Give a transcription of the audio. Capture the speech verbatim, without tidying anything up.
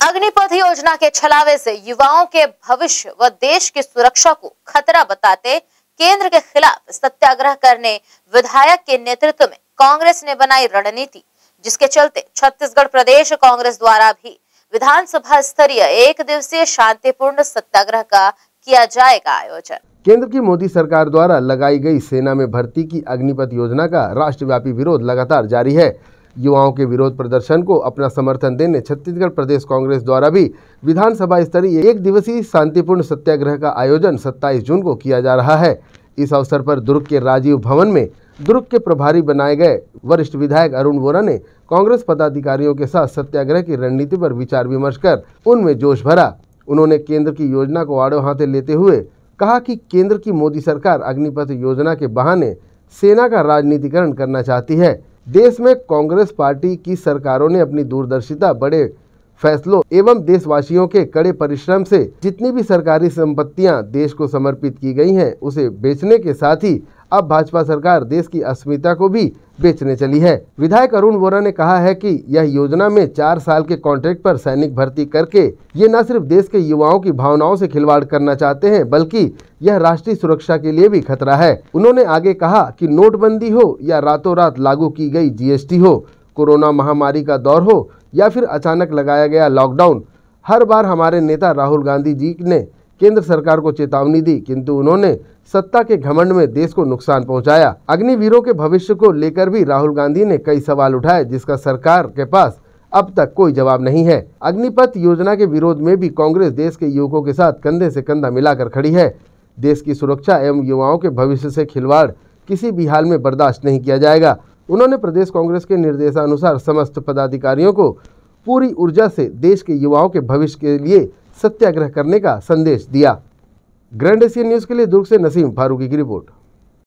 अग्निपथ योजना के छलावे से युवाओं के भविष्य व देश की सुरक्षा को खतरा बताते केंद्र के खिलाफ सत्याग्रह करने विधायक के नेतृत्व में कांग्रेस ने बनाई रणनीति, जिसके चलते छत्तीसगढ़ प्रदेश कांग्रेस द्वारा भी विधानसभा स्तरीय एक दिवसीय शांतिपूर्ण सत्याग्रह का किया जाएगा आयोजन। केंद्र की मोदी सरकार द्वारा लगाई गई सेना में भर्ती की अग्निपथ योजना का राष्ट्रव्यापी विरोध लगातार जारी है। युवाओं के विरोध प्रदर्शन को अपना समर्थन देने छत्तीसगढ़ प्रदेश कांग्रेस द्वारा भी विधानसभा स्तरीय एक दिवसीय शांतिपूर्ण सत्याग्रह का आयोजन सत्ताईस जून को किया जा रहा है। इस अवसर पर दुर्ग के राजीव भवन में दुर्ग के प्रभारी बनाए गए वरिष्ठ विधायक अरुण वोरा ने कांग्रेस पदाधिकारियों के साथ सत्याग्रह की रणनीति पर विचार विमर्श कर उनमें जोश भरा। उन्होंने केंद्र की योजना को आड़े हाथे लेते हुए कहा कि केंद्र की मोदी सरकार अग्निपथ योजना के बहाने सेना का राजनीतिकरण करना चाहती है। देश में कांग्रेस पार्टी की सरकारों ने अपनी दूरदर्शिता, बड़े फैसलों एवं देशवासियों के कड़े परिश्रम से जितनी भी सरकारी संपत्तियां देश को समर्पित की गई हैं, उसे बेचने के साथ ही अब भाजपा सरकार देश की अस्मिता को भी बेचने चली है। विधायक अरुण वोरा ने कहा है कि यह योजना में चार साल के कॉन्ट्रैक्ट पर सैनिक भर्ती करके ये न सिर्फ देश के युवाओं की भावनाओं से खिलवाड़ करना चाहते हैं, बल्कि यह राष्ट्रीय सुरक्षा के लिए भी खतरा है। उन्होंने आगे कहा कि नोटबंदी हो या रातों रात लागू की गई जीएसटी हो, कोरोना महामारी का दौर हो या फिर अचानक लगाया गया लॉकडाउन, हर बार हमारे नेता राहुल गांधी जी ने केंद्र सरकार को चेतावनी दी, किंतु उन्होंने सत्ता के घमंड में देश को नुकसान पहुंचाया। अग्निवीरों के भविष्य को लेकर भी राहुल गांधी ने कई सवाल उठाए, जिसका सरकार के पास अब तक कोई जवाब नहीं है। अग्निपथ योजना के विरोध में भी कांग्रेस देश के युवकों के साथ कंधे से कंधा मिलाकर खड़ी है। देश की सुरक्षा एवं युवाओं के भविष्य से खिलवाड़ किसी भी हाल में बर्दाश्त नहीं किया जाएगा। उन्होंने प्रदेश कांग्रेस के निर्देशानुसार समस्त पदाधिकारियों को पूरी ऊर्जा से देश के युवाओं के भविष्य के लिए सत्याग्रह करने का संदेश दिया। ग्रैंड एशियन न्यूज़ के लिए दुर्ग से नसीम फारूकी की रिपोर्ट।